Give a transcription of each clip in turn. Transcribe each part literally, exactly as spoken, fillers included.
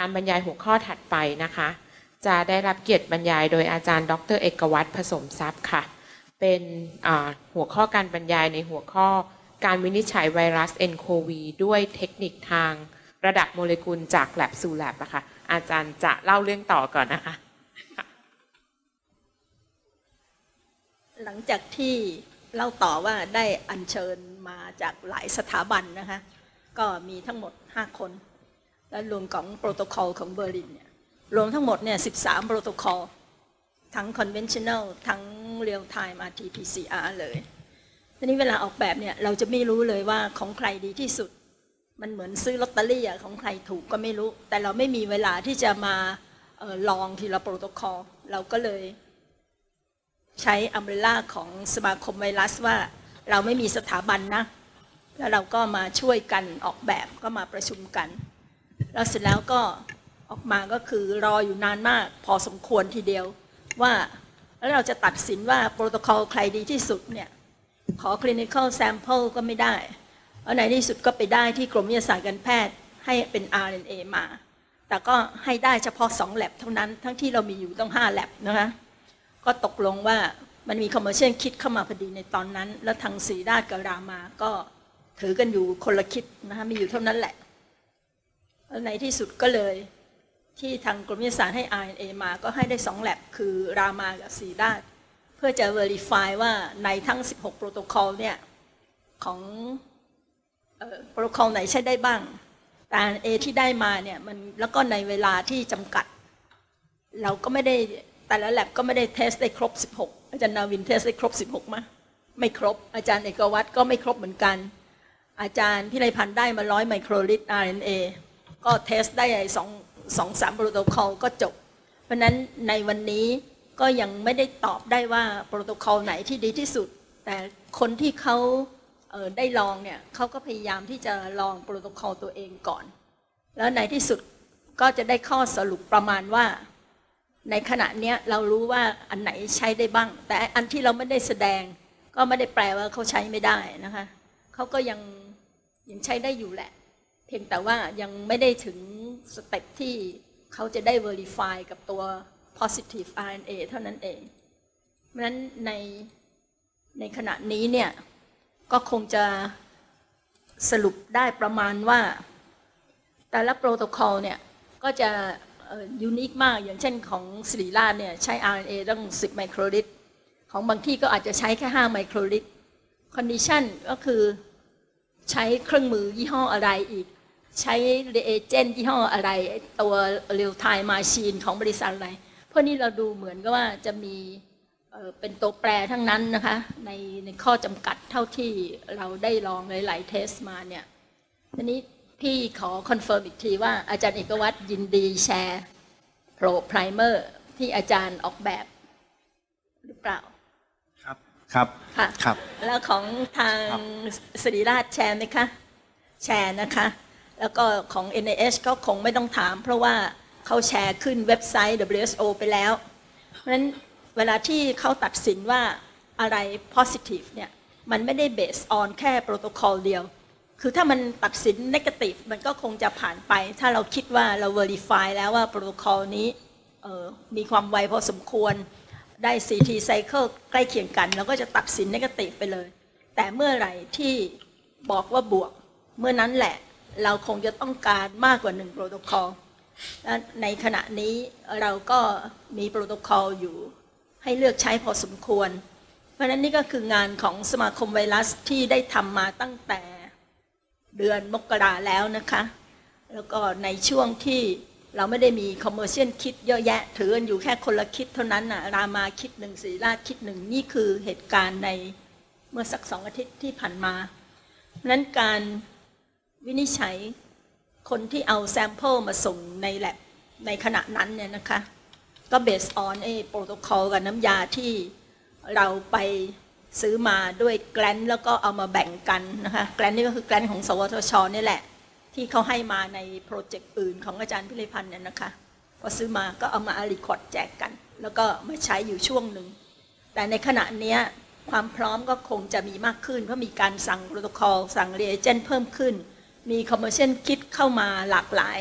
การบรรยายหัวข้อถัดไปนะคะจะได้รับเกียรติบรรยายโดยอาจารย์ดรเอกวัฒน์ผสมทรัพย์ค่ะเป็นหัวข้อการบรรยายในหัวข้อการวินิจฉัยไวรัส เอ็น โควี ด้วยเทคนิคทางระดับโมเลกุลจาก lab สู่ lab อะค่ะอาจารย์จะเล่าเรื่องต่อก่อนนะคะหลังจากที่เล่าต่อว่าได้อัญเชิญมาจากหลายสถาบันนะคะก็มีทั้งหมดห้าคนและรวมของโปรโตคอลของเบอร์ลินเนี่ยรวมทั้งหมดเนี่ยสิบสามโปรโตคอลทั้ง conventional ทั้ง real time อาร์ ที พี ซี อาร์ เลยทีนี้เวลาออกแบบเนี่ยเราจะไม่รู้เลยว่าของใครดีที่สุดมันเหมือนซื้อลอตเตอรี่อะของใครถูกก็ไม่รู้แต่เราไม่มีเวลาที่จะมาเอ่อลองทีละโปรโตคอลเราก็เลยใช้อัมเบรลล่าของสมาคมไวรัสว่าเราไม่มีสถาบันนะแล้วเราก็มาช่วยกันออกแบบก็มาประชุมกันแล้วเสร็จแล้วก็ออกมาก็คือรออยู่นานมากพอสมควรทีเดียวว่าแล้วเราจะตัดสินว่าโปรโตคอลใครดีที่สุดเนี่ยขอ clinical sample ก็ไม่ได้แล้วในที่สุดก็ไปได้ที่กรมวิทยาศาสตร์การแพทย์ให้เป็น อาร์ เอ็น เอ มาแต่ก็ให้ได้เฉพาะสอง lab เท่านั้นทั้งที่เรามีอยู่ต้องห้า lab นะคะก็ตกลงว่ามันมี commercial kit เข้ามาพอดีในตอนนั้นแล้วทางศรีราชกับรามาก็ถือกันอยู่คนละคิดนะคะมีอยู่เท่านั้นแหละในที่สุดก็เลยที่ทางกรมวิทยาศาสตร์ให้ อาร์ เอ็น เอ มาก็ให้ได้สอง lab คือรามากับศรีราชเพื่อจะ verify ว่าในทั้งสิบหกโปรโตคอลเนี่ยของโปรโตคอลไหนใช้ได้บ้างแต่ อาร์ เอ็น เอ ที่ได้มาเนี่ยมันแล้วก็ในเวลาที่จำกัดเราก็ไม่ได้แต่ละ lab ก็ไม่ได้เทสได้ครบสิบหกอาจารย์นาวินเทสได้ครบสิบหกมั้ยไม่ครบอาจารย์เอกวัฒน์ก็ไม่ครบเหมือนกันอาจารย์พิไลพันธ์ได้มาร้อยไมโครลิตร อาร์ เอ็น เอ ก็เทสได้สองสองสามโปรโตคอลก็จบเพราะนั้นในวันนี้ก็ยังไม่ได้ตอบได้ว่าโปรโตคอลไหนที่ดีที่สุดแต่คนที่เขาเอ่อได้ลองเนี่ยเขาก็พยายามที่จะลองโปรโตคอลตัวเองก่อนแล้วในที่สุดก็จะได้ข้อสรุปประมาณว่าในขณะนี้เรารู้ว่าอันไหนใช้ได้บ้างแต่อันที่เราไม่ได้แสดงก็ไม่ได้แปลว่าเขาใช้ไม่ได้นะคะเขาก็ยังยังใช้ได้อยู่แหละเพียงแต่ว่ายังไม่ได้ถึงสเต็ปที่เขาจะได้ verify กับตัว positive อาร์ เอ็น เอ เท่านั้นเองเพราะฉะนั้นในในขณะนี้เนี่ยก็คงจะสรุปได้ประมาณว่าแต่ละโปรโตคอลเนี่ยก็จะยูนิคมากอย่างเช่นของศิริราชเนี่ยใช้ อาร์ เอ็น เอ ต้องสิบไมโครลิตรของบางที่ก็อาจจะใช้แค่ห้าไมโครลิตรคอนดิชันก็คือใช้เครื่องมือยี่ห้ออะไรอีกใช้เรเอเจนต์ยี่ห้ออะไรตัว real time machine ของบริษัทอะไรเพราะนี่เราดูเหมือนกับว่าจะมีเป็นตัวแปรทั้งนั้นนะคะในในข้อจำกัดเท่าที่เราได้ลองหลายๆเทสมาเนี่ยทีนี้พี่ขอคอนเฟิร์มอีกทีว่าอาจารย์เอกวัฒน์ยินดีแชร์โปรไพรเมอร์ที่อาจารย์ออกแบบหรือเปล่าครับครับค่ะครับแล้วของทางศิริราชแชร์ไหมคะแชร์นะคะแล้วก็ของ เอ็น ไอ เอช ก็คงไม่ต้องถามเพราะว่าเขาแชร์ขึ้นเว็บไซต์ ดับเบิลยู เอช โอ ไปแล้วเพราะฉะนั้นเวลาที่เขาตัดสินว่าอะไร positive เนี่ยมันไม่ได้ based on แค่โปรโตคอลเดียวคือถ้ามันตัดสิน negative มันก็คงจะผ่านไปถ้าเราคิดว่าเรา verify แล้วว่าโปรโตคอลนี้มีความไวพอสมควรได้ ซี ที cycle ใกล้เคียงกันเราก็จะตัดสิน negative ไปเลยแต่เมื่อไหร่ที่บอกว่าบวกเมื่อนั้นแหละเราคงจะต้องการมากกว่าหนึ่งโปรโตคอลและในขณะนี้เราก็มีโปรโตคอลอยู่ให้เลือกใช้พอสมควรเพราะฉะนั้นนี่ก็คืองานของสมาคมไวรัสที่ได้ทำมาตั้งแต่เดือนมกราแล้วนะคะแล้วก็ในช่วงที่เราไม่ได้มีคอมเมอร์เชียลคิดเยอะแยะถือกันอยู่แค่คนละคิดเท่านั้นนะรามาคิดหนึ่งศรีราชคิดหนึ่งนี่คือเหตุการณ์ในเมื่อสักสองอาทิตย์ที่ผ่านมาเพราะฉะนั้นการวินิจฉัยคนที่เอาแซมเปิลมาส่งในแลบในขณะนั้นเนี่ยนะคะก็ based on ไอ้โปรโตคอลกับน้ำยาที่เราไปซื้อมาด้วยแกลนแล้วก็เอามาแบ่งกันนะคะแกลนนี่ก็คือแกลนของสวทช.นี่แหละที่เขาให้มาในโปรเจกต์อื่นของอาจารย์พิไลพันธ์เนี่ยนะคะพอซื้อมาก็เอามาอารีคอร์ดแจกกันแล้วก็มาใช้อยู่ช่วงหนึ่งแต่ในขณะนี้ความพร้อมก็คงจะมีมากขึ้นเพราะมีการสั่งโปรโตคอลสั่งเรียเจนเพิ่มขึ้นมีคอมเมอร์เชียลคิดเข้ามาหลากหลาย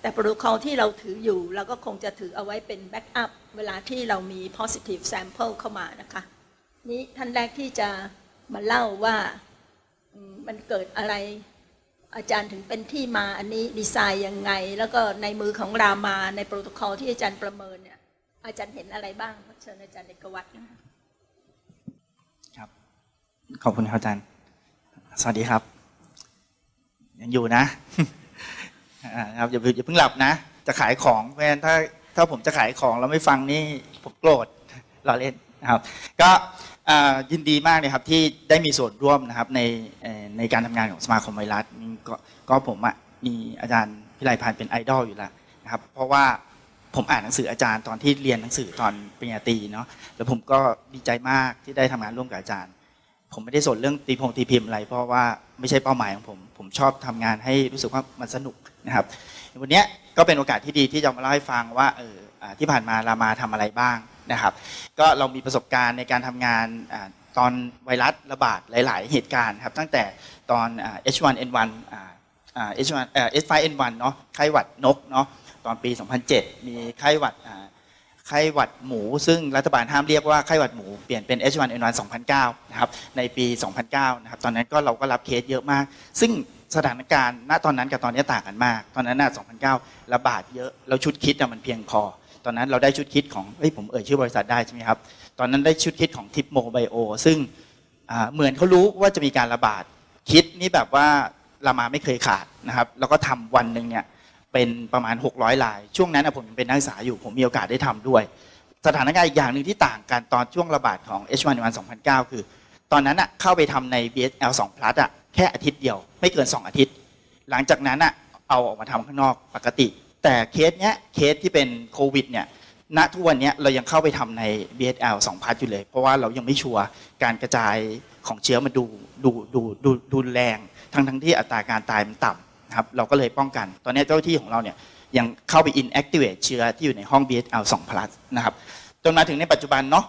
แต่โปรโตคอลที่เราถืออยู่เราก็คงจะถือเอาไว้เป็นแบ็กอัพเวลาที่เรามี positive sample เข้ามานะคะนี้ท่านแรกที่จะมาเล่าว่ามันเกิดอะไรอาจารย์ถึงเป็นที่มาอันนี้ดีไซน์ยังไงแล้วก็ในมือของรามาในโปรโตคอลที่อาจารย์ประเมินเนี่ยอาจารย์เห็นอะไรบ้างเชิญอาจารย์เอกวัฒน์นะคะครับขอบคุณครับอาจารย์สวัสดีครับยังอยู่นะ ครับอย่าอย่าเพิ่งหลับนะจะขายของเพราะฉะนั้นถ้าถ้าผมจะขายของแล้วไม่ฟังนี่ผมโกรธเราเล่นนะครับก็ยินดีมากเลยครับที่ได้มีส่วนร่วมนะครับในในการทำงานของสมาคมไวรัสก็ก็ผมอ่ะมีอาจารย์พิไลพานเป็นไอดอลอยู่แล้วนะครับเพราะว่าผมอ่านหนังสืออาจารย์ตอนที่เรียนหนังสือตอนปริญญาตรีเนาะแล้วผมก็ดีใจมากที่ได้ทำงานร่วมกับอาจารย์ผมไม่ได้สนเรื่องตีพงตีพิมพ์อะไรเพราะว่าไม่ใช่เป้าหมายของผมผมชอบทำงานให้รู้สึกว่ามันสนุกนะครับวันนี้ก็เป็นโอกาสที่ดีที่จะมาเล่าให้ฟังว่าเออที่ผ่านมารามาทำอะไรบ้างนะครับก็เรามีประสบการณ์ในการทำงานตอนไวรัสระบาดหลายๆเหตุการณ์ครับตั้งแต่ตอน เอช วัน เอ็น วัน เอช วัน เอช ไฟว์ เอ็น วัน เนาะไข้หวัดนกเนาะตอนปีสองพันเจ็ดมีไข้หวัดไข้หวัดหมูซึ่งรัฐบาลห้ามเรียกว่าไข้หวัดหมูเปลี่ยนเป็น เอช วัน เอ็น วัน สองพันเก้านะครับในปีสองพันเก้านะครับตอนนั้นก็เราก็รับเคสเยอะมากซึ่งสถานการณ์ณตอนนั้นกับตอนนี้ต่างกันมากตอนนั้นน่ะสองพันเก้าระบาดเยอะแล้วชุดคิดมันเพียงพอตอนนั้นเราได้ชุดคิดของเฮ้ยผมเอ่ยชื่อบริษัทได้ใช่ไหมครับตอนนั้นได้ชุดคิดของทิปโมไบโอซึ่งเหมือนเขารู้ว่าจะมีการระบาดคิดนี่แบบว่ารามาไม่เคยขาดนะครับแล้วก็ทำวันหนึ่งเนี่ยเป็นประมาณหกร้อยรายช่วงนั้นผมยังเป็นนักศึกษาอยู่ผมมีโอกาสได้ทำด้วยสถานการณ์อีกอย่างหนึ่งที่ต่างกันตอนช่วงระบาดของ เอช วัน เอ็น วัน สองพันเก้าคือตอนนั้นเข้าไปทำใน บี เอส แอล ทู พลัส แค่อาทิตย์เดียวไม่เกินสองอาทิตย์หลังจากนั้นเอาออกมาทำข้างนอกปกติแต่เคสเนี้ยเคสที่เป็นโควิดเนี่ยณทุกวันนี้เรายังเข้าไปทำใน บี เอส แอล ทู พลัส อยู่เลยเพราะว่าเรายังไม่ชัวร์การกระจายของเชื้อมันดูดูดูดูดูแรงทั้งทั้งที่อัตราการตายมันต่ำนะครับเราก็เลยป้องกันตอนนี้เจ้าหน้าที่ของเราเนี่ยยังเข้าไป inactivate เชื้อที่อยู่ในห้อง บี เอส แอล ทู พลัส นะครับจนมาถึงในปัจจุบันเนาะ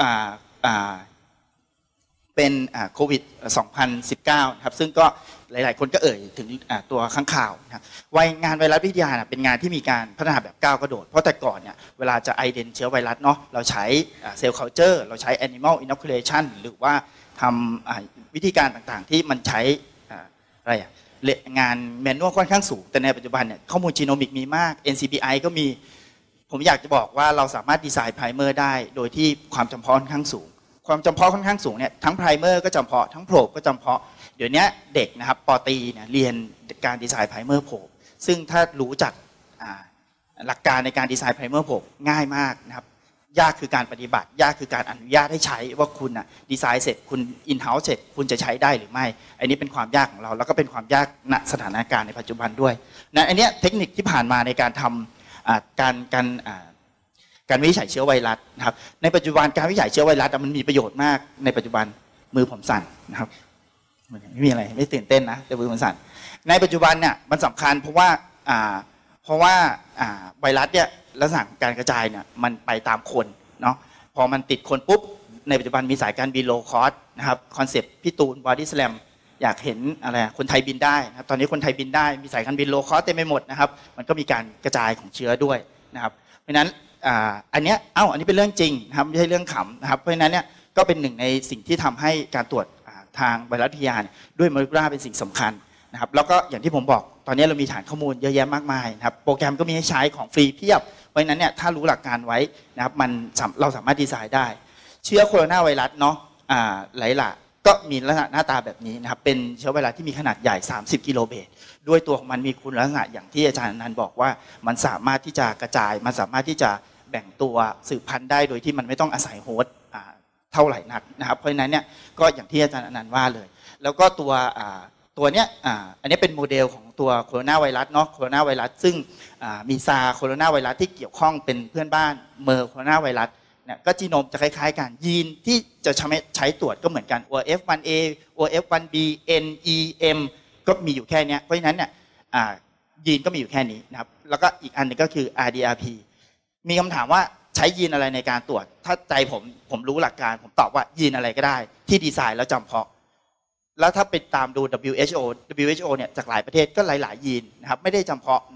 เป็นโควิดสองพันสิบเก้าครับซึ่งก็หลายๆคนก็เอ่ยถึงตัวข้างข่าวนะวัยงานไวรัสวิทยาเป็นงานที่มีการพัฒนาแบบก้าวกระโดดเพราะแต่ก่อนเนี่ยเวลาจะไอเดนเชื้อไวรัสเนาะเราใช้เซลล์คัลเจอร์เราใช้ animal inoculation หรือว่าทำวิธีการต่างๆที่มันใช้อะไรอะงานแมนนวลค่อนข้างสูงแต่ในปัจจุบันเนี่ยข้อมูลจีโนมิกมีมาก เอ็น ซี พี ไอ ก็มีผมอยากจะบอกว่าเราสามารถดีไซน์ไพรเมอร์ได้โดยที่ความจำเพาะค่อนข้างสูงความจำเพาะค่อนข้างสูงเนี่ยทั้งไพรเมอร์ก็จำเพาะทั้งโพรบก็จำเพาะเดี๋ยวนี้เด็กนะครับป.ตรีเนี่ยเรียนการดีไซน์ไพรเมอร์โพรบซึ่งถ้ารู้จักหลักการในการดีไซน์ไพรเมอร์โพรบง่ายมากนะครับยากคือการปฏิบัติยากคือการอนุญาตให้ใช้ว่าคุณอ่ะดีไซน์เสร็จคุณอินเฮ้าส์เสร็จคุณจะใช้ได้หรือไม่อันนี้เป็นความยากของเราแล้วก็เป็นความยากณสถานการณ์ในปัจจุบันด้วยนะอันนี้เทคนิคที่ผ่านมาในการทำการการการวินิจฉัยเชื้อไวรัสนะครับในปัจจุบันการวินิจฉัยเชื้อไวรัสมันมีประโยชน์มากในปัจจุบันมือผมสั่นนะครับไม่มีอะไรไม่ตื่นเต้นนะแต่มือผมสั่นในปัจจุบันเนี่ยมันสำคัญเพราะว่าเพราะว่าไวรัสเนี่ยลักษณะการกระจายเนี่ยมันไปตามคนเนาะพอมันติดคนปุ๊บในปัจจุบันมีสายการบินโลคอสนะครับคอนเซปต์พี่ตูนบอดี้สแลมอยากเห็นอะไรคนไทยบินได้นะครับตอนนี้คนไทยบินได้มีสายการบินโลคอสเต็มไปหมดนะครับมันก็มีการกระจายของเชื้อด้วยนะครับเพราะฉะนั้นอันนี้เอ้าอันนี้เป็นเรื่องจริงนะครับไม่ใช่เรื่องขำนะครับเพราะฉะนั้นเนี่ยก็เป็นหนึ่งในสิ่งที่ทำให้การตรวจทางไวรัสวิทยาด้วยโมเลกุลาร์เป็นสิ่งสำคัญนะครับแล้วก็อย่างที่ผมบอกตอนนี้เรามีฐานข้อมูลเยอะแยะมากมายนะครับโปรแกรมก็มีให้ใช้ของฟรีเพียบเพราะฉะนั้นเนี่ยถ้ารู้หลักการไว้นะครับมันเราสามารถดีไซน์ได้เชื้อโคโรนาไวรัสเนาะหลายหลากก็มีลักษณะหน้าตาแบบนี้นะครับเป็นเชื้อไวรัสที่มีขนาดใหญ่สามสิบกิโลเบสด้วยตัวของมันมีคุณลักษณะอย่างที่อาจารย์นันบอกว่ามันสามารถที่จะกระจายมันสามารถที่จะแบ่งตัวสืบพันธุ์ได้โดยที่มันไม่ต้องอาศัยโฮสต์เท่าไหร่นักนะครับเพราะฉะนั้นเนี่ยก็อย่างที่อาจารย์อนันต์ว่าเลยแล้วก็ตัวตัวเนี้ยอันนี้เป็นโมเดลของตัวโคโรนาไวรัสเนาะโคโรนาไวรัสซึ่งมีซาร์โคโรนาไวรัสที่เกี่ยวข้องเป็นเพื่อนบ้านเมอร์โคโรนาไวรัสเนี่ยก็จีโนมจะคล้ายๆกันยีนที่จะใช้ใช้ตรวจก็เหมือนกัน โอ เอฟ วัน เอ โอ เอฟ วัน บี เอ็น อี เอ็ม ก็มีอยู่แค่นี้เพราะฉะนั้นเนี่ยยีนก็มีอยู่แค่นี้นะครับแล้วก็อีกอันนึงก็คือ อาร์ ดี อาร์ พี มีคำถามว่าใช้ยีนอะไรในการตรวจถ้าใจผมผมรู้หลักการผมตอบว่ายีนอะไรก็ได้ที่ดีไซน์แล้วจำเพาะแล้วถ้าไปตามดู ดับเบิลยู เอช โอ ดับเบิลยู เอช โอ เนี่ยจากหลายประเทศก็หลายๆยีนนะครับไม่ได้จำเพาะนะครับ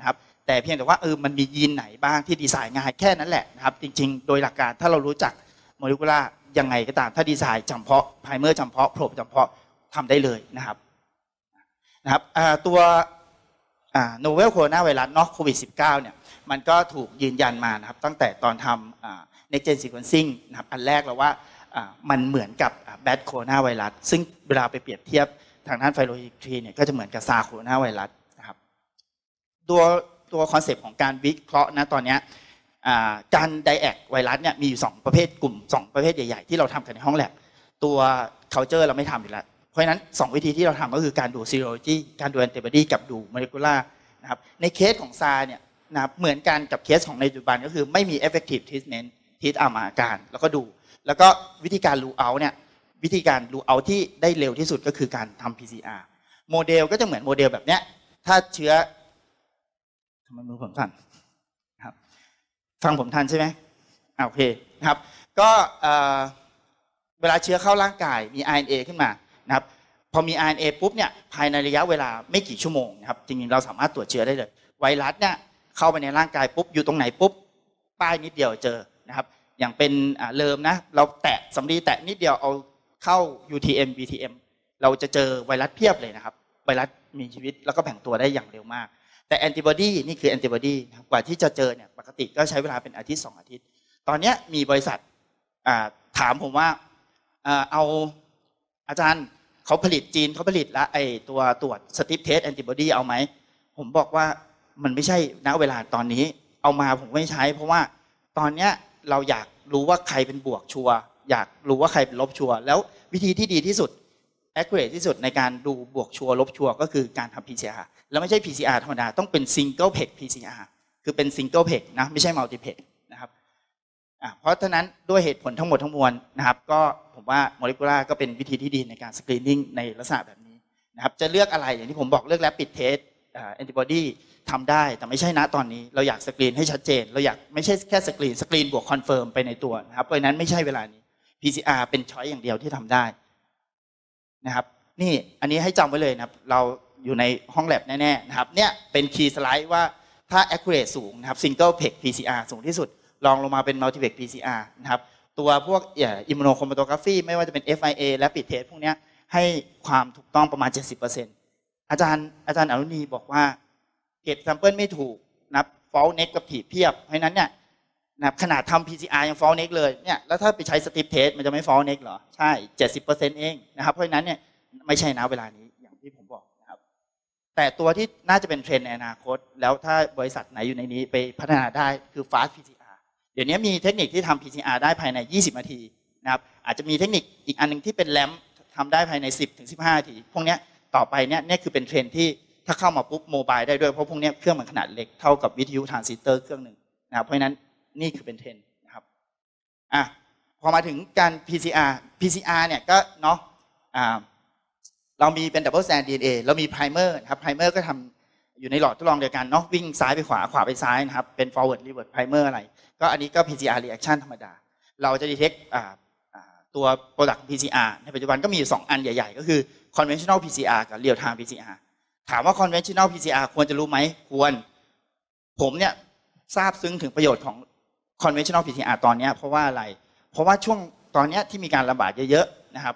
แต่เพียงแต่ว่าเออมันมียีนไหนบ้างที่ดีไซน์ง่ายแค่นั้นแหละนะครับจริงๆโดยหลักการถ้าเรารู้จักโมเลกุลาร์ยังไงก็ตามถ้าดีไซน์จำเพาะไพรเมอร์จำเพาะโพรบจำเพาะทำได้เลยนะครับนะครับตัวโนเวลโคโรนาไวรัสเนาะโควิด สิบเก้า เนี่ยมันก็ถูกยืนยันมานะครับตั้งแต่ตอนทำ next gen sequencing นะครับอันแรกเราว่ามันเหมือนกับแบดโคโรนาไวรัสซึ่งเวลาไปเปรียบเทียบทางด้านไฟโรจิตรีเนี่ยก็จะเหมือนกับซาร์โคโรนาไวรัสนะครับตัวตัวคอนเซปต์ของการวิเคราะห์นะตอนนี้การไดแอกไวรัสเนี่ยมีอยู่สองประเภทกลุ่มสองประเภทใหญ่ๆที่เราทำกันในห้องแลบตัว culture เราไม่ทำอยู่แล้วเพราะฉะนั้นสองวิธีที่เราทำก็คือการดู serology การดู antibody กับดู molecular นะครับในเคสของซาร์เนี่ยนะครับเหมือนกันกับเคสของในปัจจุบันก็คือไม่มี effective treatment ที่ตามอาการแล้วก็ดูแล้วก็วิธีการ rule out เนี่ยวิธีการ rule out ที่ได้เร็วที่สุดก็คือการทำ พี ซี อาร์ โมเดลก็จะเหมือนโมเดลแบบเนี้ยถ้าเชื้อทำไมมือผมสั่นครับฟังผมทันใช่ไหมโอเคนะครับก็เวลาเชื้อเข้าร่างกายมี อาร์ เอ็น เอ ขึ้นมานะครับพอมี อาร์ เอ็น เอ ปุ๊บเนี่ยภายในระยะเวลาไม่กี่ชั่วโมงนะครับจริงๆเราสามารถตรวจเชื้อได้เลยไวรัสเนี่ยเข้าไปในร่างกายปุ๊บอยู่ตรงไหนปุ๊บป้ายนิดเดียวเจอนะครับอย่างเป็นเลิมนะเราแตะสำลีแตะนิดเดียวเอาเข้า ยู ที เอ็ม บี ที เอ็ม เราจะเจอไวรัสเพียบเลยนะครับไวรัสมีชีวิตแล้วก็แบ่งตัวได้อย่างเร็วมากแต่แอนติบอดีนี่คือแอนติบอดีกว่าที่จะเจอเนี่ยปกติก็ใช้เวลาเป็นอาทิตย์สองอาทิตย์ตอนนี้มีบริษัทถามผมว่าเอาอาจารย์เขาผลิตจีนเขาผลิตแล้วไอ้ตัวตรวจสติปเทสแอนติบอดีเอาไหมผมบอกว่ามันไม่ใช่ณเวลาตอนนี้เอามาผมไม่ใช้เพราะว่าตอนนี้เราอยากรู้ว่าใครเป็นบวกชัวร์อยากรู้ว่าใครเป็นลบชัวร์แล้ววิธีที่ดีที่สุด accurate ที่สุดในการดูบวกชัวร์ลบชัวร์ก็คือการทำ พี ซี อาร์ แล้วไม่ใช่ พี ซี อาร์ ธรรมดาต้องเป็น single peg พี ซี อาร์ คือเป็น single peg นะไม่ใช่ multi peg นะครับเพราะฉะนั้นด้วยเหตุผลทั้งหมดทั้งมวลนะครับก็ผมว่า molecular ก็เป็นวิธีที่ดีในการ screening ในลักษณะแบบนี้นะครับจะเลือกอะไรอย่างที่ผมบอกเลือก rapid test antibody ทำได้แต่ไม่ใช่ณตอนนี้เราอยากสกรีนให้ชัดเจนเราอยากไม่ใช่แค่สกรีนสกรีนบวกคอนเฟิร์มไปในตัวนะครับเพราะฉะนั้นไม่ใช่เวลานี้ พี ซี อาร์ เป็นช้อยอย่างเดียวที่ทำได้นะครับนี่อันนี้ให้จำไว้เลยนะครับเราอยู่ในห้องแลบแน่ๆนะครับเนี่ยเป็นคีย์สไลด์ว่าถ้า accurate สูงนะครับ single peg พี ซี อาร์ สูงที่สุดลองลงมาเป็น multi peg พี ซี อาร์ นะครับตัวพวก immunochromatography ไม่ว่าจะเป็น เอฟ ไอ เอ และ rapid test พวกนี้ให้ความถูกต้องประมาณ เจ็ดสิบเปอร์เซ็นต์ อาจารย์อาจารย์อรุณีบอกว่าเก็บ sample ไม่ถูกนับ false negative เพียบเพราะนั้นเนี่ยนะขนาดทำ พี ซี อาร์ ยัง false negative เลยเนี่ยแล้วถ้าไปใช้ strip test มันจะไม่ false negative เหรอใช่ เจ็ดสิบเปอร์เซ็นต์ เองนะครับเพราะฉะนั้นเนี่ยไม่ใช่นะเวลานี้อย่างที่ผมบอกนะครับแต่ตัวที่น่าจะเป็นเทรนด์ในอนาคตแล้วถ้าบริษัทไหนอยู่ในนี้ไปพัฒนาได้คือ fast พี ซี อาร์ เดี๋ยวนี้มีเทคนิคที่ทำ พี ซี อาร์ ได้ภายในยี่สิบนาทีนะครับอาจจะมีเทคนิคอีกอันนึงที่เป็นแรมทำได้ภายในสิบถึงสิบห้านาทีพวกนี้ต่อไปเนี่ยนี่คือเป็นเทรนด์ที่ถ้าเข้ามาปุ๊บโมบายได้ด้วยเพราะพวกนี้เครื่องมันขนาดเล็กเท่ากับวิทยุทรานซิสเตอร์เครื่องหนึ่งนะครับเพราะฉะนั้นนี่คือเป็นเทรนด์นะครับอ่ะพอมาถึงการ พี ซี อาร์ พี ซี อาร์ เนี่ยก็เนาะอ่าเรามีเป็น double strand ดี เอ็น เอ เรามี primer นะครับ primer ก็ทำอยู่ในหลอดทดลองเดียวกันเนาะวิ่งซ้ายไปขวาขวาไปซ้ายนะครับเป็น forward reverse primer อะไรก็อันนี้ก็ พี ซี อาร์ reaction ธรรมดาเราจะ detect อ่าตัว product ของ พี ซี อาร์ ในปัจจุบันก็มีสองอันใหญ่ๆก็คือ conventional พี ซี อาร์ กับ real time พี ซี อาร์ ถามว่า conventional พี ซี อาร์ ควรจะรู้ไหมควรผมเนี่ยทราบซึ้งถึงประโยชน์ของ conventional พี ซี อาร์ ตอนนี้เพราะว่าอะไรเพราะว่าช่วงตอนนี้ที่มีการระบาดเยอะๆนะครับ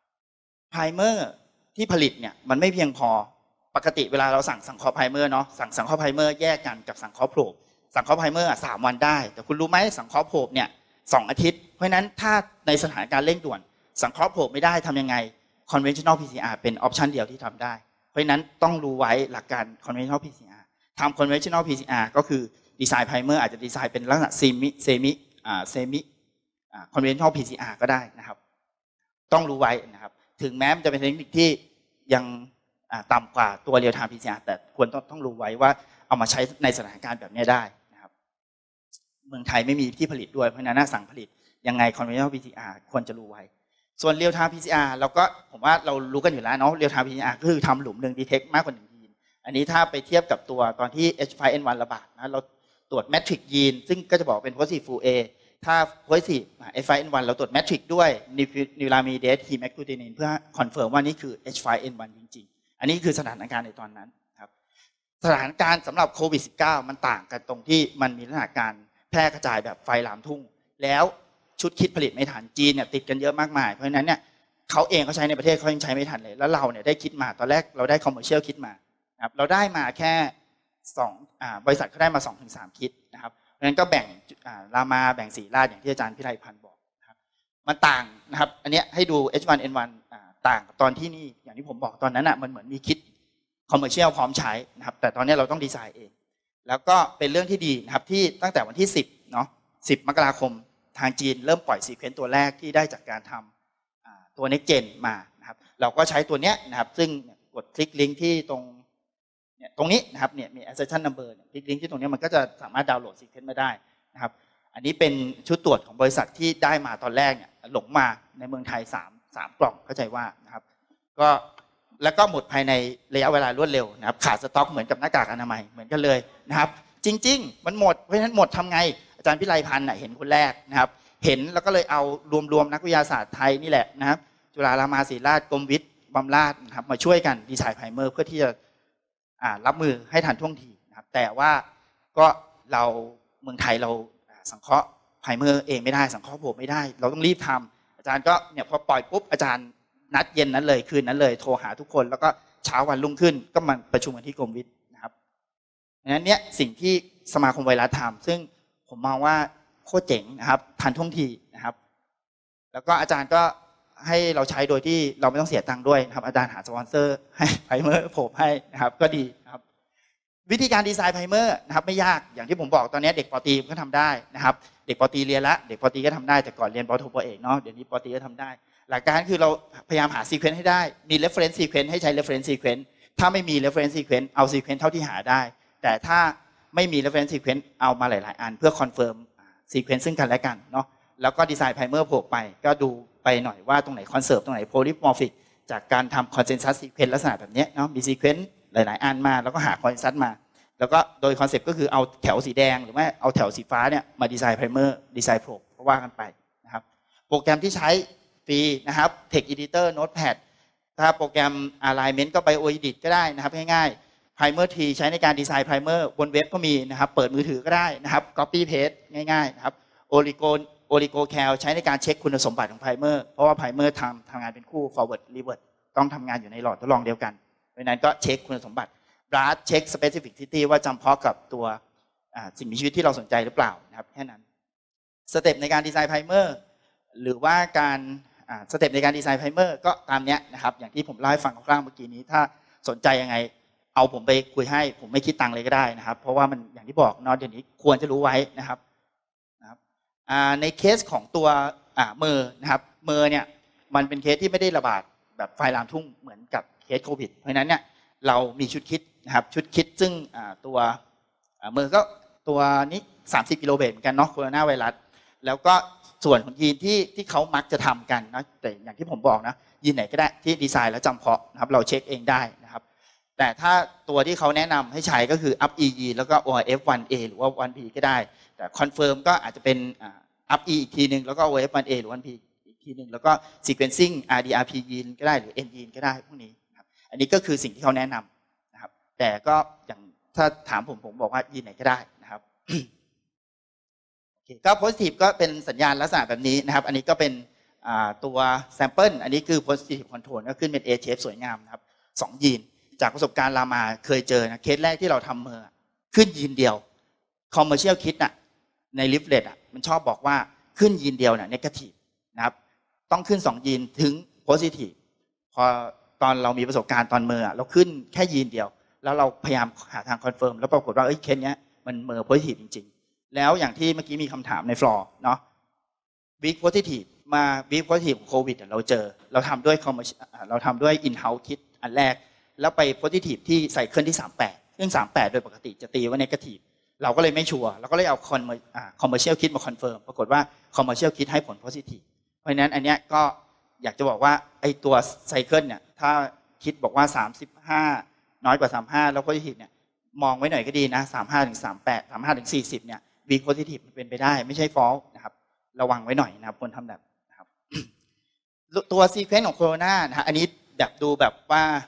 primer ที่ผลิตเนี่ยมันไม่เพียงพอปกติเวลาเราสั่งสังเคราะห์ primer เนาะสั่งสังเคราะห์ primer แยกกันกับสังเคราะห์โพรบสังเคราะห์ primer สามวันได้แต่คุณรู้ไหมสังเคราะห์โพรบเนี่ยสองอาทิตย์เพราะฉะนั้นถ้าในสถานการณ์เร่งด่วนสังเคราะห์โพรบไม่ได้ทำยังไง conventional พี ซี อาร์ เป็นออปชันเดียวที่ทำได้เพราะฉะนั้นต้องรู้ไว้หลักการ conventional พี ซี อาร์ ทำ conventional พี ซี อาร์ ก็คือดีไซน์ primer อาจจะดีไซน์เป็นลักษณะ semi semi อ่า semi อ่า conventional พี ซี อาร์ ก็ได้นะครับต้องรู้ไว้นะครับถึงแม้มันจะเป็นเทคนิคที่ยังต่ำกว่าตัว real time พี ซี อาร์ แต่ควรต้องต้องรู้ไว้ว่าเอามาใช้ในสถานการณ์แบบนี้ได้นะครับเมืองไทยไม่มีที่ผลิตด้วยเพราะฉะนั้นสั่งผลิตยังไง conventional พี ซี อาร์ ควรจะรู้ไว้ส่วน real time พี ซี อาร์ เราก็ผมว่าเรารู้กันอยู่แล้วเนาะ real time พี ซี อาร์ ก็คือทำหลุมหนึ่ง detect มากกว่าหนึ่งยีนอันนี้ถ้าไปเทียบกับตัวตอนที่ เอช ไฟว์ เอ็น วัน ระบาดนะเราตรวจ matrix ยีนซึ่งก็จะบอกเป็น positive full A ถ้า positive เอช ไฟว์ เอ็น วัน เราตรวจ matrix ด้วย nilotinib hemagglutinin เพื่อคอนเฟิร์มว่านี่คือ เอช ไฟว์ เอ็น วัน จริงๆอันนี้คือสถานการณ์ในตอนนั้นครับสถานการณ์สำหรับโควิด สิบเก้า มันต่างกันตรงที่มันมีลักษณะการแพร่กระจายแบบไฟลามทุ่งแล้วชุดคิดผลิตไม่ทันจีนเนี่ยติดกันเยอะมากมายเพราะฉะนั้นเนี่ยเขาเองเขาใช้ในประเทศเขายังใช้ไม่ทันเลยแล้วเราเนี่ยได้คิดมาตอนแรกเราได้คอมเมอร์เชียลคิดมานะครับเราได้มาแค่สองอ่าบริษัทเขาได้มา สองถึงสาม คิดนะครับเพราะฉะนั้นก็แบ่งอ่ารามาแบ่งสีราดอย่างที่อาจารย์พิไลพันธ์บอกนะครับมันต่างนะครับอันเนี้ยให้ดู เอช วัน เอ็น วัน อ่าต่างตอนที่นี่อย่างที่ผมบอกตอนนั้นอ่ะมันเหมือนมีคิดคอมเมอร์เชียลพร้อมใช้นะครับแต่ตอนนี้เราต้องดีไซน์เองแล้วก็เป็นเรื่องที่ดีนะครับที่ตั้งแต่วันที่สิบเนาะสิบมกราคมทางจีนเริ่มปล่อยซีเควนต์ตัวแรกที่ได้จากการทำตัว Next Gen มานะครับเราก็ใช้ตัวเนี้ยนะครับซึ่งกดคลิกลิงก์ที่ตรงเนี่ยตรงนี้นะครับเนี่ยมี accession number คลิกลิงก์ที่ตรงนี้มันก็จะสามารถดาวน์โหลดซีเควนต์มาได้นะครับอันนี้เป็นชุดตรวจของบริษัทที่ได้มาตอนแรกเนี่ยหลงมาในเมืองไทยสาม สามกล่องเข้าใจว่านะครับก็แล้วก็หมดภายในระยะเวลารวดเร็วนะครับขาดสต็อกเหมือนกับหน้ากากอนามัยเหมือนกันเลยนะครับจริงๆมันหมดเพราะฉะนั้นหมดทำไงอาจารย์พิไลพันธ์เห็นคนแรกนะครับเห็นแล้วก็เลยเอารวมๆนักวิทยาศาสตร์ไทยนี่แหละนะครับจุฬารามาศิริราชกรมวิทย์บำราศนะครับมาช่วยกันดีไซน์ไพรเมอร์เพื่อที่จะรับมือให้ทันท่วงทีนะครับแต่ว่าก็เราเมืองไทยเราสังเคราะห์ไพรเมอร์เองไม่ได้สังเคราะห์ผมไม่ได้เราต้องรีบทำอาจารย์ก็เนี่ยพอปล่อยปุ๊บอาจารย์นัดเย็นนั้นเลยคืนนั้นเลยโทรหาทุกคนแล้วก็เช้าวันรุ่งขึ้นก็มาประชุมกันที่กรมวิทย์นะครับดังนั้นเนี่ยสิ่งที่สมาคมไวรัสทำซึ่งผมมองว่าโคตรเจ๋งนะครับทันท่วงทีนะครับแล้วก็อาจารย์ก็ให้เราใช้โดยที่เราไม่ต้องเสียตังค์ด้วยนะครับอาจารย์หาสปอนเซอร์ให้ไพรเมอร์ผมให้นะครับก็ดีนะครับวิธีการดีไซน์ไพรเมอร์นะครับไม่ยากอย่างที่ผมบอกตอนนี้เด็กป.ตรีก็ทำได้นะครับเด็กป.ตรีเรียนละเด็กป.ตรีก็ทำได้แต่ก่อนเรียนป.โทป.เอกเนาะเดี๋ยวนี้ป.ตรีก็ทำได้หลักการคือเราพยายามหาซีเควนต์ให้ได้มี reference sequence ให้ใช้ reference sequence ถ้าไม่มี reference sequence เอา sequence เท่าที่หาได้แต่ถ้าไม่มี reference sequence เอามาหลายๆอันเพื่อ confirm sequence ซึ่งกันและกันเนาะแล้วก็ดีไซน์ไพรเมอร์โผล่ไปก็ดูไปหน่อยว่าตรงไหน conserve ตรงไหน polymorphic จากการทำ consensus sequence ลักษณะแบบนี้เนาะมี sequence หลายๆอันมาแล้วก็หา consensus มาแล้วก็โดยคอนเซ็ปต์ก็คือเอาแถวสีแดงหรือว่าเอาแถวสีฟ้าเนี่ยมาดีไซน์ไพรเมอร์ดีไซน์โผล่ก็ว่ากันไปนะครับโปรแกรมที่ใช้ฟรีนะครับ Text Editor Notepad ถ้าโปรแกรม Alignment ก็ BioEdit ก็ได้นะครับง่ายๆ Primer Tree ใช้ในการดีไซน์ Primer บนเว็บก็มีนะครับเปิดมือถือก็ได้นะครับ Copy Paste ง่ายๆนะครับ Oligo OligoCal ใช้ในการเช็คคุณสมบัติของ Primer เพราะว่า Primer ทำทำงานเป็นคู่ Forward Reverse ต้องทำงานอยู่ในหลอดทดลองเดียวกันเพราะฉะนั้นก็เช็คคุณสมบัติ Blast เช็ค Specificity ว่าจำเพาะกับตัวสิ่งมีชีวิตที่เราสนใจหรือเปล่านะครับแค่นั้นสเต็ปในการดีไซน์ Primer หรือว่าการสเต็ปในการดีไซน์ไพรเมอร์ก็ตามนี้นะครับอย่างที่ผมเล่าให้ฟังคร่าวๆเมื่อกี้นี้ถ้าสนใจยังไงเอาผมไปคุยให้ผมไม่คิดตังค์เลยก็ได้นะครับเพราะว่ามันอย่างที่บอกเนาะเดี๋ยวนี้ควรจะรู้ไว้นะครับนะครับในเคสของตัวเมอร์นะครับเมอร์เนี่ยมันเป็นเคสที่ไม่ได้ระบาดแบบไฟลามทุ่งเหมือนกับเคสโควิดเพราะฉะนั้นเนี่ยเรามีชุดคิดนะครับชุดคิดซึ่งตัวเมอร์ก็ตัวนี้สามสิบกิโลเบตเหมือนกันเนาะโคโรนาไวรัสแล้วก็ส่วนของยีนที่ที่เขามักจะทำกันนะแต่อย่างที่ผมบอกนะยีนไหนก็ได้ที่ดีไซน์แล้วจำเพาะนะครับเราเช็คเองได้นะครับแต่ถ้าตัวที่เขาแนะนำให้ใช้ก็คือ อัพ อี ยีนแล้วก็ โอ เอฟ วัน เอ หรือว่า วัน พี ก็ได้แต่คอนเฟิร์มก็อาจจะเป็น อัพ อี อีกทีนึงแล้วก็ โอ เอฟ วัน เอ หรือ วัน พี อีกทีนึงแล้วก็ sequencing อาร์ ดี อาร์ พี ยีนก็ได้หรือ N ยีนก็ได้พวกนี้นะครับอันนี้ก็คือสิ่งที่เขาแนะนำนะครับแต่ก็อย่างถ้าถามผมผมบอกว่ายีนไหนก็ได้นะครับก็ positive ก็เป็นสัญญาณลักษณะแบบนี้นะครับอันนี้ก็เป็นตัว sample อันนี้คือ positive control ก็ขึ้นเป็น A shape สวยงามนะครับสองยีนจากประสบการณ์รามาเคยเจอนะเคสแรกที่เราทำเมอร์ขึ้นยีนเดียว commercial kit น่ะใน leaflet อ่ะมันชอบบอกว่าขึ้นยีนเดียวน่ะ negative นะครับต้องขึ้นสองยีนถึง positive พอตอนเรามีประสบการณ์ตอนเมอร์เราขึ้นแค่ยีนเดียวแล้วเราพยายามหาทาง confirm แล้วปรากฏว่าเอ้ยเคสเนี้ยมันเมอร์ positive จริงๆแล้วอย่างที่เมื่อกี้มีคำถามในฟลอร์เนาะ weak positive มา weak positive ของโควิดเราเจอเราทำด้วยเราทำด้วย in house kit อันแรกแล้วไป positive ที่ไซเคิลที่สามสิบแปดซึ่งสามสิบแปดโดยปกติจะตีว่า negative เราก็เลยไม่ชัวร์เราก็เลยเอา commercial kit มา confirm ปรากฏว่า commercial kit ให้ผล positive เพราะฉะนั้นอันเนี้ยก็อยากจะบอกว่าไอ้ตัวไซเคิลเนี่ยถ้าคิดบอกว่าสามสิบห้าน้อยกว่าสามสิบห้าแล้ว positive เนี่ยมองไว้หน่อยก็ดีนะสามสิบห้าถึงสามสิบแปด สามสิบห้าถึงสี่สิบเนี่ย weak positive มันเป็นไปได้ไม่ใช่ false นะครับระวังไว้หน่อยนะครับคนทำแบบนะครับตัว sequence ของโคโรนานะฮะอันนี้แบบดูแบบว่า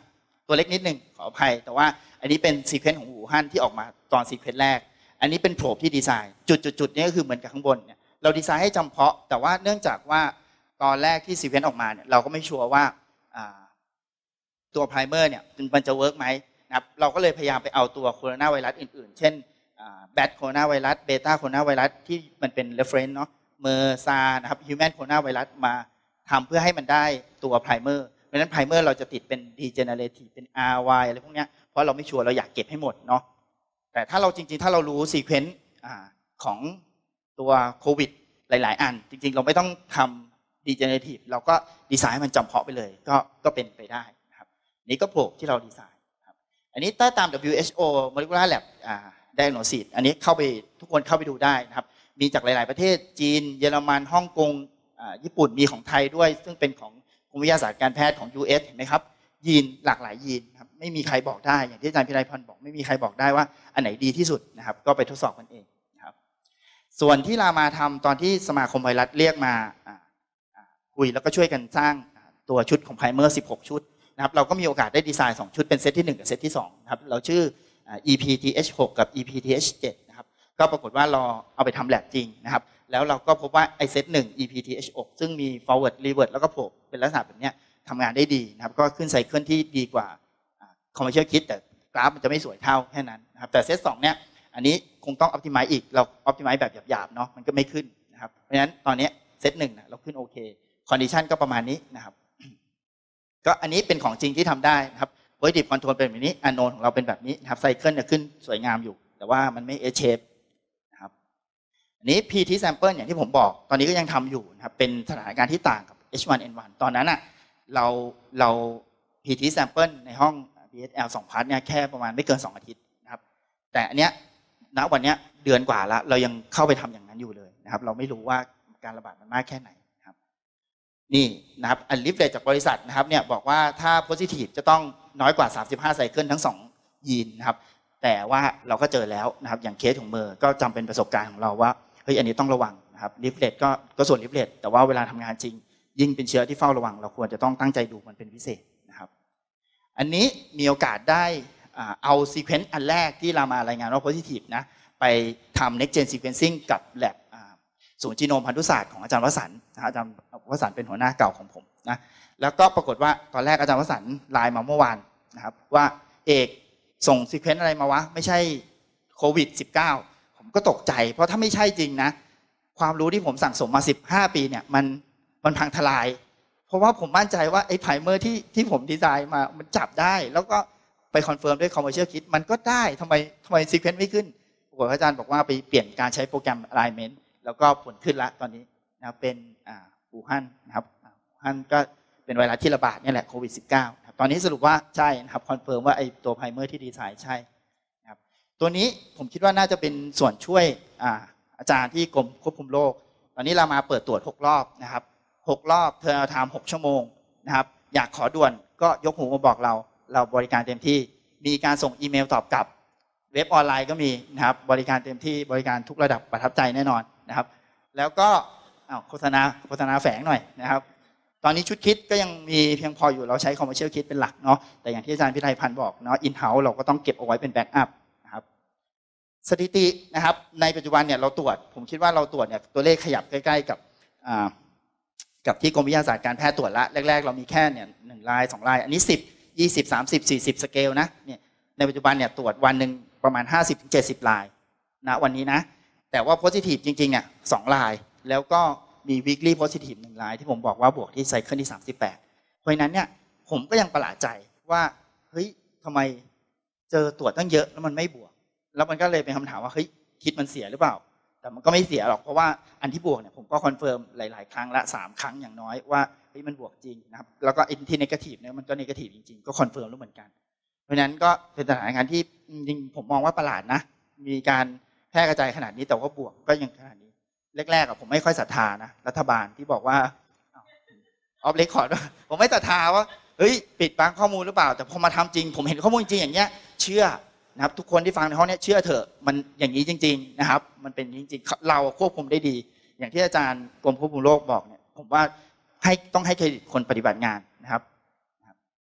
ตัวเล็กนิดนึงขออภัยแต่ว่าอันนี้เป็นซีเควนซ์ของอู่ฮั่นที่ออกมาตอนซีเควนซ์แรกอันนี้เป็นโผล่ที่ดีไซน์จุดๆๆนี้ก็คือเหมือนกับข้างบนเนี่ยเราดีไซน์ให้จำเพาะแต่ว่าเนื่องจากว่าตอนแรกที่ซีเควนซ์ออกมาเนี่ยเราก็ไม่ชัวร์ว่าตัวไพรเมอร์เนี่ยมันจะเวิร์กไหมนะครับเราก็เลยพยายามไปเอาตัวโคโรนาไวรัสอื่นๆเช่นแบทโคโรนาไวรัสเบต้าโคโรนาไวรัสที่มันเป็นเรฟเฟรนซ์เนาะเมอร์ซานะครับฮิวแมนโคโรนาไวรัสมาทำเพื่อให้มันได้ตัวไพรเมอร์เพราะฉะนั้นไพรเมอร์เราจะติดเป็น degenerative เป็น อาร์ วาย อะไรพวกเนี้ยเพราะเราไม่ชัวร์เราอยากเก็บให้หมดเนาะแต่ถ้าเราจริงๆถ้าเรารู้ซีเควนซ์ของตัวโควิดหลายๆอันจริงๆเราไม่ต้องทำ degenerative เราก็ดีไซน์ให้มันจำเพาะไปเลยก็ก็เป็นไปได้นะครับนี่ก็โผล่ที่เราดีไซน์ครับอันนี้ถ้าตาม ดับเบิลยู เอช โอ Molecular Lab Diagnosis อันนี้เข้าไปทุกคนเข้าไปดูได้นะครับมีจากหลายๆประเทศจีนเยอรมันฮ่องกงญี่ปุ่นมีของไทยด้วยซึ่งเป็นของกรมวิทยาศาสตร์การแพทย์ของ ยู เอส เห็นไหมครับยีนหลากหลายยีนครับไม่มีใครบอกได้อย่างที่อาจารย์พิไลพรบอกไม่มีใครบอกได้ว่าอันไหนดีที่สุดนะครับก็ไปทดสอบกันเองนะครับส่วนที่เรามาทำตอนที่สมาคมไวรัสเรียกมาคุยแล้วก็ช่วยกันสร้างตัวชุดของไพรเมอร์สิบหกชุดนะครับเราก็มีโอกาสได้ดีไซน์สองชุดเป็นเซตที่หนึ่งกับเซตที่สองนะครับเราชื่อ อี พี ที เอช หก กับ อี พี ที เอช เจ็ด นะครับก็ปรากฏว่าเราเอาไปทำแลบจริงนะครับแล้วเราก็พบว่าไอเซตหนึ่ง อี พี ที เอช หก ซึ่งมี forward reverse แล้วก็โผล่เป็นลักษณะแบบนี้ทำงานได้ดีนะครับก็ขึ้นไซเคิลที่ดีกว่า commercial kit แต่กราฟมันจะไม่สวยเท่าแค่นั้นนะครับแต่เซตสองเนี่ยอันนี้คงต้อง optimize อีกเรา optimize แบบหยาบๆเนาะมันก็ไม่ขึ้นนะครับเพราะฉะนั้นตอนนี้เซตหนึ่งเราขึ้นโอเค condition ก็ประมาณนี้นะครับก็อันนี้เป็นของจริงที่ทำได้นะครับ positive control เป็นแบบนี้ unknown ของเราเป็นแบบนี้นะครับไซเคิลเนี่ยขึ้นสวยงามอยู่แต่ว่ามันไม่ S shape นะครับอันนี้ พี ที sample อย่างที่ผมบอกตอนนี้ก็ยังทำอยู่นะครับเป็นสถานการณ์ที่ต่างกับ เอช วัน เอ็น วัน ตอนนั้นอ่ะเราเรา พี ที sample ในห้อง บี เอส แอล สอง พาร์ทเนี่ยแค่ประมาณไม่เกินสองอาทิตย์นะครับแต่อันเนี้ยณวันเนี้ยเดือนกว่าแล้วเรายังเข้าไปทำอย่างนั้นอยู่เลยนะครับเราไม่รู้ว่าการระบาดมันมากแค่ไหนนะครับนี่นะครับอันลิฟเลตจากบริษัทนะครับเนี่ยบอกว่าถ้า positive จะต้องน้อยกว่าสามสิบห้าไซเคิลทั้งสองยีนนะครับแต่ว่าเราก็เจอแล้วนะครับอย่างเคสของเมอร์ก็จำเป็นประสบการณ์ของเราว่าเฮ้ยอันนี้ต้องระวังนะครับลิฟเลตก็ก็ส่วนลิฟเลตแต่ว่าเวลาทำงานจริงยิ่งเป็นเชื้อที่เฝ้าระวังเราควรจะต้องตั้งใจดูมันเป็นพิเศษนะครับอันนี้มีโอกาสได้เอาซีเควนซ์อันแรกที่เรามารายงานว่า positive นะไปทำ next gen sequencing กับ lab ศูนย์จีโนมพันธุศาสตร์ของอาจารย์วสันต์อาจารย์วสันต์เป็นหัวหน้าเก่าของผมนะแล้วก็ปรากฏว่าตอนแรกอาจารย์วสันต์ไลน์มาเมื่อวานนะครับว่าเอกส่งซีเควนซ์อะไรมาวะไม่ใช่โควิด สิบเก้า ผมก็ตกใจเพราะถ้าไม่ใช่จริงนะความรู้ที่ผมสั่งสมมาสิบห้าปีเนี่ยมันมันพังทลายเพราะว่าผมมั่นใจว่าไอ้ไพรเมอร์ที่ที่ผมดีไซน์มามันจับได้แล้วก็ไปคอนเฟิร์มด้วย commercial kit มันก็ได้ทำไมทำไมซีเควนซ์ไม่ขึ้นปรากฏอาจารย์บอกว่าไปเปลี่ยนการใช้โปรแกรม alignment แล้วก็ผลขึ้นละตอนนี้นะเป็นอู่ฮั่นนะครับอู่ฮั่นก็เป็นไวรัสที่ระบาดนี่แหละโควิด สิบเก้า ตอนนี้สรุปว่าใช่นะครับคอนเฟิร์มว่าไอ้ตัวไพรเมอร์ที่ดีไซน์ใช่นะครับตัวนี้ผมคิดว่าน่าจะเป็นส่วนช่วยอาอาจารย์ที่กรมควบคุมโรคตอนนี้เรามาเปิดตรวจหกรอบนะครับหกรอบเทอร์ไทม์หกชั่วโมงนะครับอยากขอด่วนก็ยกหูมาบอกเราเราบริการเต็มที่มีการส่งอีเมลตอบกลับเว็บออนไลน์ก็มีนะครับบริการเต็มที่บริการทุกระดับประทับใจแน่นอนนะครับแล้วก็โฆษณาโฆษณาแฝงหน่อยนะครับตอนนี้ชุดคิดก็ยังมีเพียงพออยู่เราใช้ commercial kit เป็นหลักเนาะแต่อย่างที่อาจารย์พิไลพันธ์บอกเนาะ in house เราก็ต้องเก็บเอาไว้เป็นแบ็กอัพนะครับสถิตินะครับในปัจจุบันเนี่ยเราตรวจผมคิดว่าเราตรวจเนี่ยตัวเลขขยับใกล้ๆกับกับที่กรมวิทยาศาสตร์การแพทย์ตรวจละแรกๆเรามีแค่เนี่ยหนึ่งรายสองรายอันนี้สิบ ยี่สิบ สามสิบ สี่สิบสเกลนะเนี่ยในปัจจุบันเนี่ยตรวจวันหนึ่งประมาณ ห้าสิบถึงเจ็ดสิบ รายนะวันนี้นะแต่ว่า positive จริงๆเนี่ยสองรายแล้วก็มี weekly positive หนึ่งรายที่ผมบอกว่าบวกที่ไซเคิลที่สามสิบแปดเพราะฉะนั้นเนี่ยผมก็ยังประหลาดใจว่าเฮ้ยทำไมเจอตรวจตั้งเยอะแล้วมันไม่บวกแล้วมันก็เลยเป็นคำถามว่าเฮ้ยคิดมันเสียหรือเปล่าแต่มันก็ไม่เสียหรอกเพราะว่าอันที่บวกเนี่ยผมก็คอนเฟิร์มหลายๆครั้งละสามครั้งอย่างน้อยว่าเฮ้ยมันบวกจริงนะครับแล้วก็อันที่ negative เนี่ยมันก็ negative จริงๆก็คอนเฟิร์มแล้วเหมือนกันเพราะฉะนั้นก็เป็นสถานการณ์ที่จริงผมมองว่าประหลาดนะมีการแพร่กระจายขนาดนี้แต่ว่าบวกก็ยังขนาดนี้แรกๆผมไม่ค่อยศรัทธานะรัฐบาลที่บอกว่าออฟเรคคอร์ดผมไม่ศรัทธาว่าเฮ้ยปิดบังข้อมูลหรือเปล่าแต่พอมาทำจริงผมเห็นข้อมูลจริงอย่างเงี้ยเชื่อนะครับทุกคนที่ฟังในห้องนี้เชื่อเถอะมันอย่างนี้จริงๆนะครับมันเป็นจริงๆเราควบคุมได้ดีอย่างที่อาจารย์กรมควบคุมโรคบอกเนี่ยผมว่าให้ต้องให้เครดิตคนปฏิบัติงานนะครับ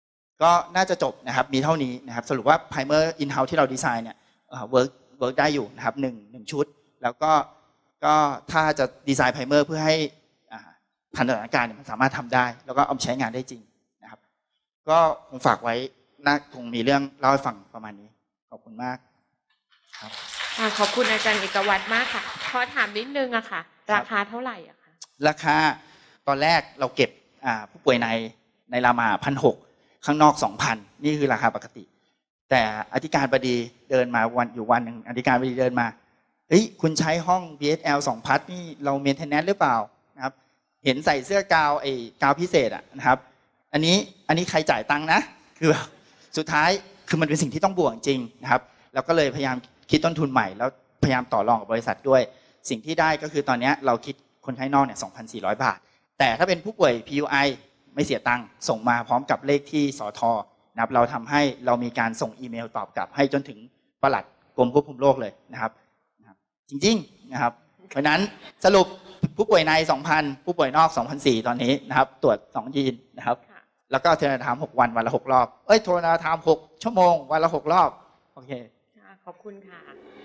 ก็น่าจะจบนะครับมีเท่านี้นะครับสรุปว่า primer in house ที่เราดีไซน์เนี่ยเวิร์กเวิร์กได้อยู่นะครับหนึ่งหนึ่งชุดแล้วก็ก็ถ้าจะดีไซน์ primer เพื่อให้ทันสถานการณ์เนี่ยมันสามารถทำได้แล้วก็เอาใช้งานได้จริงนะครับก็คงฝากไว้น่าคงมีเรื่องเล่าให้ฟังประมาณนี้ขอบคุณมากครับขอบคุณอาจารย์เอกวัตรมากค่ะขอถามนิดนึงอะค่ะราคาเท่าไหร่อะคะราคาตอนแรกเราเก็บผู้ป่วยในในรามาพันหกข้างนอกสองพันนี่คือราคาปกติแต่อธิการบดีเดินมาวันอยู่วันหนึ่งอธิการบดีเดินมาเฮ้ยคุณใช้ห้อง บี เอส แอล สองพัทนี่เราเมนเทนแนนซ์หรือเปล่านะครับเห็นใส่เสื้อกาวไอ้กาวพิเศษอะนะครับอันนี้อันนี้ใครจ่ายตังค์นะคือสุดท้ายคือมันเป็นสิ่งที่ต้องบวกจริงนะครับแล้วก็เลยพยายามคิดต้นทุนใหม่แล้วพยายามต่อรองกับบริษัทด้วยสิ่งที่ได้ก็คือตอนนี้เราคิดคนไข้นอกเนี่ย สองพันสี่ร้อย บาทแต่ถ้าเป็นผู้ป่วย พี ยู ไอ ไม่เสียตังค์ส่งมาพร้อมกับเลขที่สทนะครับเราทำให้เรามีการส่งอีเมลตอบกลับให้จนถึงปลัดกรมควบคุมโรคเลยนะครับจริงๆนะครับเพราะนั้นสรุปผู้ป่วยใน สองพัน ผู้ป่วยนอก สองพันสี่ร้อย ตอนนี้นะครับตรวจสองยีนนะครับแล้วก็เทเลไทม์หกวันวันละหกรอบเอ้ยโทรไทม์หกชั่วโมงวันละหกรอบโอเคขอบคุณค่ะ